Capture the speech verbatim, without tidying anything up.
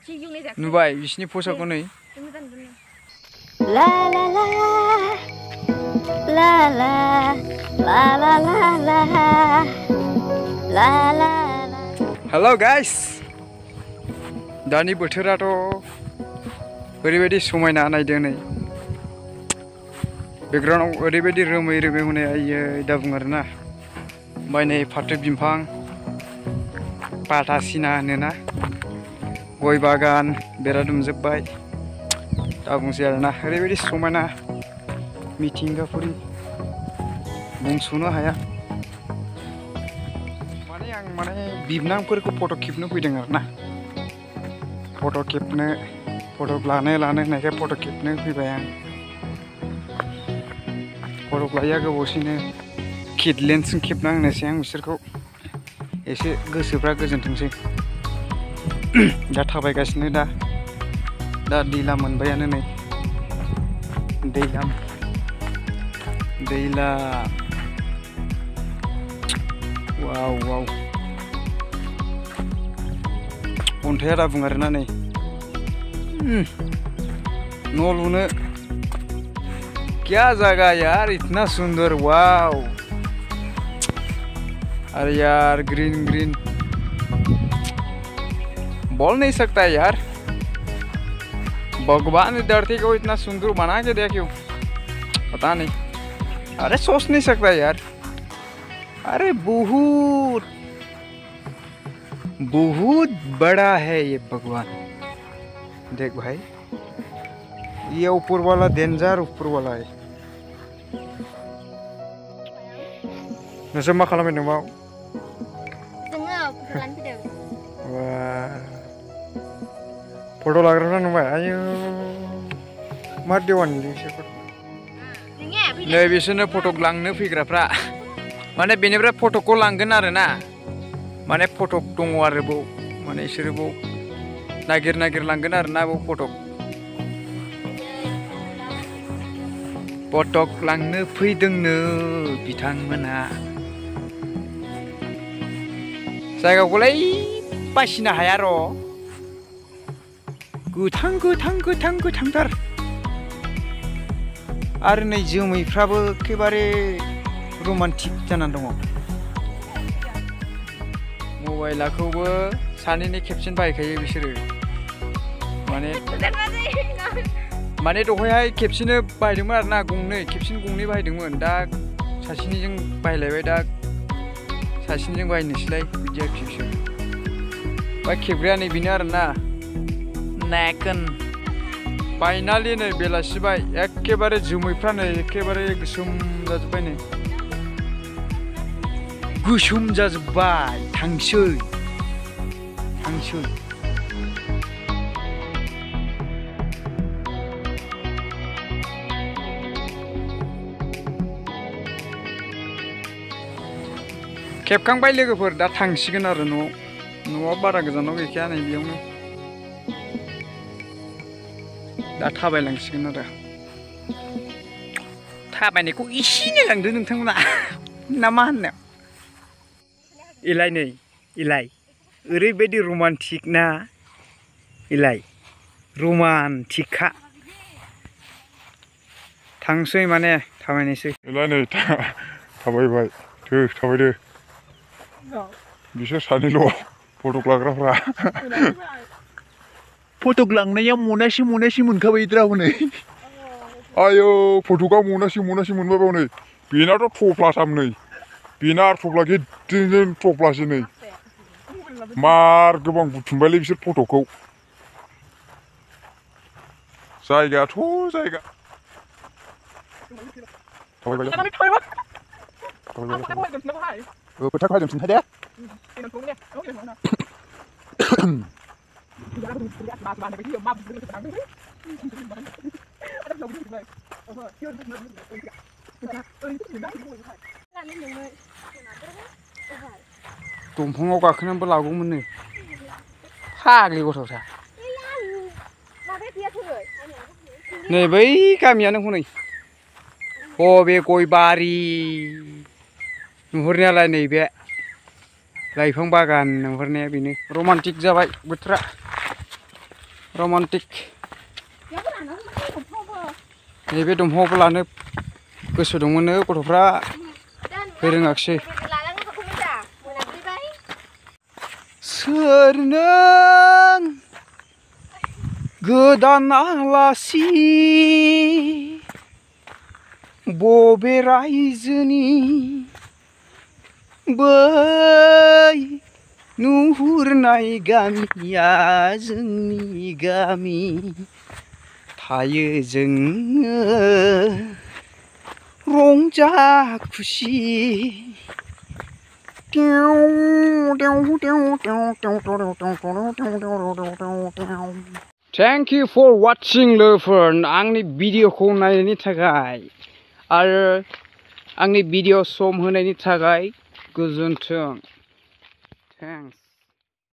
नुबाय बिसिनि फसाखौ नै La la la la la la la la la la la. Hello guys, दानि बोथोराथ' ओरैबायदि समायना नायदों नै बेकग्राउन्डआव ओरैबायदि रोमै रोमै हनै आयै दा बुं आरोना ओमफ्राय नै फाथो बिफां पाटासिना होनोना गय बागान बेरा दुमजोब्बाय दा बुंसै आरोना ओरैबायदि समायना मिथिंगाफोरनि बुंस'नो हाया माने आं माने बिबनांफोरखौ फट' खेबनो फैदों आरोना फट' खेबनो फट' लानो लानो होननायखाय फट' खेबनो फैबाय आं फट' लाया गोबावसैनो किट लेन्सजों खेबना होनोसै आं बिसोरखौ एसे गोसोफ्रा गोजोनथोंसै दा थाबायगासिनो दा दा दैला मोनबायानो नै दैलाम दैला वाव वाव अन्थाइया दा बुं आरोना नै न' लुनो क्या जगह यार इतना सुंदर वाव अरे यार ग्रीन ग्रीन बोल नहीं सकता यार भगवान ने धरती को इतना सुंदर बना के दिया क्यों पता नहीं अरे सोच नहीं सकता यार अरे बहुत बहुत बड़ा है ये भगवान देख भाई ये ऊपर वाला डेंजर ऊपर वाला है नोंसोर मा खालामबाय दं बाव फट' लाग्राफ्रा नुबाय आयौ मा देवानि बिसोरखौ नै बिसोरनो फट' लांनो फैग्राफ्रा माने बेनिफ्राय फट'खौ लांगोन आरोना माने फट' दङ आरो बाव माने बिसोरो बाव नागिर नागिर लांगोन आरोना बाव फट' फट' लांनो फैदोंनो बिथांमोना जायगाखौलाय बासिनो हाया र' गोथां गोथां गोथां गोथांथार आरो नै जोमैफ्राबो एखेबारे रमान्टिक जानानै दङ मबाइलाखौबो सानैनि खेबसेनो बाहायखायो बिसोरो माने माने दहायहाय खेबसेनो बाहायदोंमोन आरोना गंनै खेबसेनो गंनै बाहायदोंमोन दा सासेनिजों बाहायलायबाय दा सासेनिजों बाहायनोसैलाय बिदि आरोखि बिसोर बा खेबग्राया नै बेनो आरोना नायकन फाइनालि नै बेलासिबाय एखेबारे जोमैफ्रा नै एखेबारे गोसोम जाजोब्बाय नै गोसोम जाजोब्बाय थांसै थांसै खेबखांबाय लोगोफोर दा थांसिगोन आरो न'आव न'आव बारा गोजानाव गैखाया नै बेयावनो दा थाबायलांसिगोन आरो थाबायनायखौ एसेनो लांदो नोंथांमोना ना मा होनो इलाय नै इलाय ओरैबायदि रमान्टिक ना इलाय रमान्टिकखा थांसै माने थाबायनोसै इलाय नै थाबायबाय थो थाबायदो बिसोर सानैल' फट' लाग्राफ्रा फट' लांनायाव मनासे मनासे मोनखाबायद्रा हनै आयौ फट'आ मनासे मनासे मोनबाय बाव नै बेनाथ' थफ्लाथाम नै बेना आरो थफ्ला गिदिरजों थफ्लासो नै मार गोबां बुथुमबायलै बिसोर फट'खौ जायगायाथ' जायगा फोथा खायदों सोंथाय दे दंफाङाव गाखोनानैबो लागौमोन नै फाग्लि गथ'फ्रा नै बै गामियानो हनै बबे गय बारि नुहुरनायालाय नैबे लाइफां बागान नुहुरनाया बेनो रमान्टिक जाबाय बोथोरा romantic nैबे दंफांखौ लानो गोसो दंमोननो गथ'फ्रा फोरोङाखिसै सोर नों गोदान आलासि बबे रायजोनि बै नुहुरनाय गामिया जोंनि गामि थायो जोङो रंजा खुसि Thank you for watching लोगोफोर आंनि भिडिअखौ नायनायनि थाखाय आरो आंनि भिडिअ सम होनायनि थाखाय गोजोन्थों Thanks